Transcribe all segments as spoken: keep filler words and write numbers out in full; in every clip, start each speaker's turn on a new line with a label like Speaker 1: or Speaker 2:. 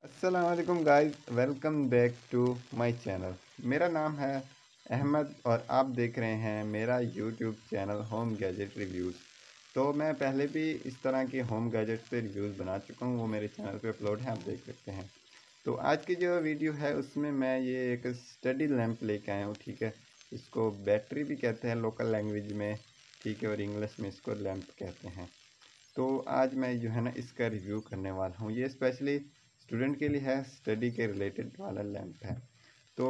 Speaker 1: अस्सलाम वालेकुम guys, welcome back to my channel. मेरा नाम है अहमद और आप देख रहे हैं मेरा YouTube channel home gadget reviews. तो मैं पहले भी इस तरह के होम गैजेट पे रिव्यूज़ बना चुका हूँ, वो मेरे चैनल पे अपलोड है, आप देख सकते हैं। तो आज की जो वीडियो है उसमें मैं ये एक स्टडी लैंप लेके आया हूँ, ठीक है। इसको बैटरी भी कहते हैं लोकल लैंग्वेज में, ठीक है, और इंग्लिश में इसको लैंप कहते हैं। तो आज मैं जो है ना इसका रिव्यू करने वाला हूँ। ये स्पेशली स्टूडेंट के लिए है, स्टडी के रिलेटेड वाला लैंप है। तो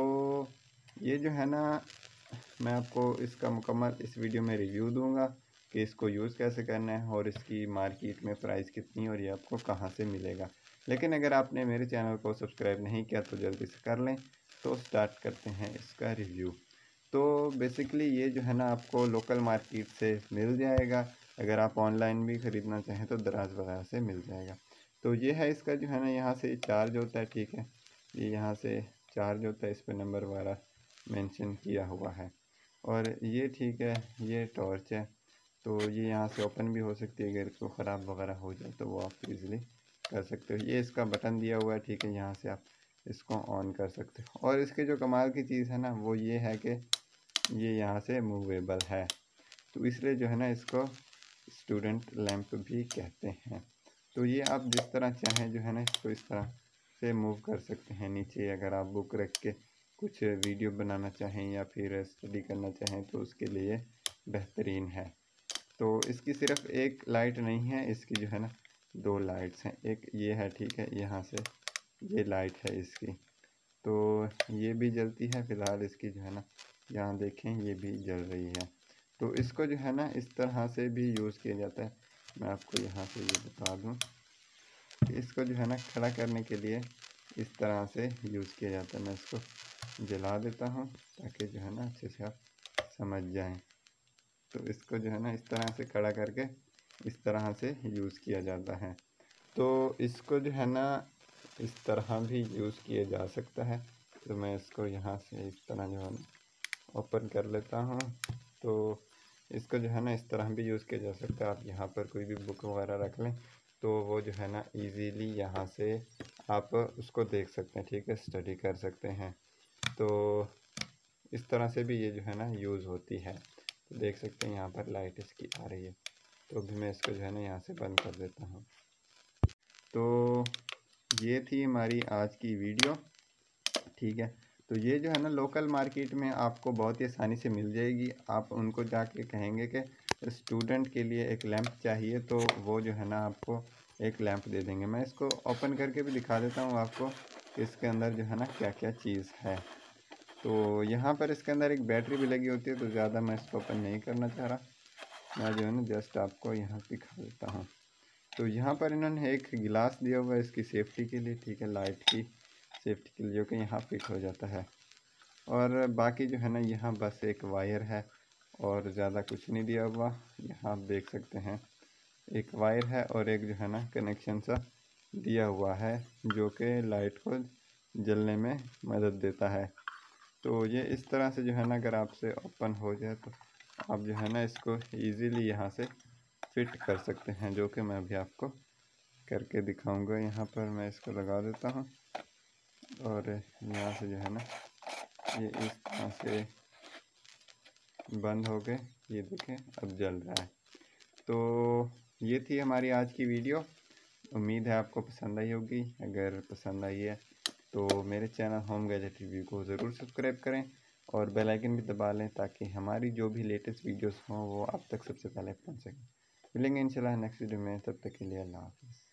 Speaker 1: ये जो है ना मैं आपको इसका मुकम्मल इस वीडियो में रिव्यू दूंगा कि इसको यूज़ कैसे करना है और इसकी मार्केट में प्राइस कितनी और ये आपको कहाँ से मिलेगा। लेकिन अगर आपने मेरे चैनल को सब्सक्राइब नहीं किया तो जल्दी से कर लें। तो स्टार्ट करते हैं इसका रिव्यू। तो बेसिकली ये जो है ना आपको लोकल मार्केट से मिल जाएगा। अगर आप ऑनलाइन भी ख़रीदना चाहें तो दराज वगैरह से मिल जाएगा। तो ये है इसका जो है ना यहाँ से चार्ज होता है, ठीक है। ये यहाँ से चार्ज होता है, इस पर नंबर वगैरह मेंशन किया हुआ है। और ये ठीक है, ये टॉर्च है। तो ये यहाँ से ओपन भी हो सकती है, अगर इसको ख़राब वगैरह हो जाए तो वो आप इजीली कर सकते हो। ये इसका बटन दिया हुआ है, ठीक है, यहाँ से आप इसको ऑन कर सकते हो। और इसके जो कमाल की चीज़ है ना वो ये है कि ये यहाँ से मूवेबल है, तो इसलिए जो है ना इसको स्टूडेंट लैंप भी कहते हैं। तो ये आप जिस तरह चाहें जो है ना इसको इस तरह से मूव कर सकते हैं नीचे। अगर आप बुक रख के कुछ वीडियो बनाना चाहें या फिर स्टडी करना चाहें तो उसके लिए बेहतरीन है। तो इसकी सिर्फ एक लाइट नहीं है, इसकी जो है ना दो लाइट्स हैं। एक ये है, ठीक है, यहाँ से ये लाइट है इसकी, तो ये भी जलती है। फ़िलहाल इसकी जो है ना यहाँ देखें ये भी जल रही है। तो इसको जो है ना इस तरह से भी यूज़ किया जाता है। मैं आपको यहाँ से ये बता दूँ कि इसको जो है ना खड़ा करने के लिए इस तरह से यूज़ किया जाता है। मैं इसको जला देता हूँ ताकि जो है ना अच्छे से आप समझ जाएं। तो इसको जो है ना इस तरह से खड़ा करके इस तरह से यूज़ किया जाता है। तो इसको जो है ना इस तरह भी यूज़ किया जा सकता है। तो मैं इसको यहाँ से इस तरह जो है ना ओपन कर लेता हूँ। तो इसको जो है ना इस तरह भी यूज़ किया जा सकता है। आप यहाँ पर कोई भी बुक वगैरह रख लें तो वो जो है ना इजीली यहाँ से आप उसको देख सकते हैं, ठीक है, स्टडी कर सकते हैं। तो इस तरह से भी ये जो है ना यूज़ होती है। तो देख सकते हैं यहाँ पर लाइट इसकी आ रही है। तो अभी मैं इसको जो है ना यहाँ से बंद कर देता हूँ। तो ये थी हमारी आज की वीडियो, ठीक है। तो ये जो है ना लोकल मार्केट में आपको बहुत ही आसानी से मिल जाएगी। आप उनको जाके कहेंगे कि स्टूडेंट के लिए एक लैंप चाहिए तो वो जो है ना आपको एक लैंप दे देंगे। मैं इसको ओपन करके भी दिखा देता हूँ आपको कि इसके अंदर जो है ना क्या क्या चीज़ है। तो यहाँ पर इसके अंदर एक बैटरी भी लगी होती है, तो ज़्यादा मैं इसको ओपन नहीं करना चाह रहा। मैं जो है ना जस्ट आपको यहाँ दिखा देता हूँ। तो यहाँ पर इन्होंने एक गिलास दिया हुआ है इसकी सेफ्टी के लिए, ठीक है, लाइट की सेफ्टी के लिए, जो कि यहाँ फिट हो जाता है। और बाकी जो है ना यहाँ बस एक वायर है और ज़्यादा कुछ नहीं दिया हुआ। यहाँ आप देख सकते हैं एक वायर है और एक जो है ना कनेक्शन सा दिया हुआ है जो कि लाइट को जलने में मदद देता है। तो ये इस तरह से जो है ना अगर आपसे ओपन हो जाए तो आप जो है ना इसको इजीली यहाँ से फिट कर सकते हैं, जो कि मैं अभी आपको करके दिखाऊंगा। यहाँ पर मैं इसको लगा देता हूँ और यहाँ से जो है ना ये इस तरह से बंद हो गए। ये देखें अब जल रहा है। तो ये थी हमारी आज की वीडियो। उम्मीद है आपको पसंद आई होगी। अगर पसंद आई है तो मेरे चैनल होम गैजेट रिव्यू को ज़रूर सब्सक्राइब करें और बेल आइकन भी दबा लें ताकि हमारी जो भी लेटेस्ट वीडियोस हों वो आप तक सबसे पहले पहुंच सकें। मिलेंगे इंशाल्लाह नेक्स्ट वीडियो में, तब तक के लिए अल्लाह हाफ़िज़।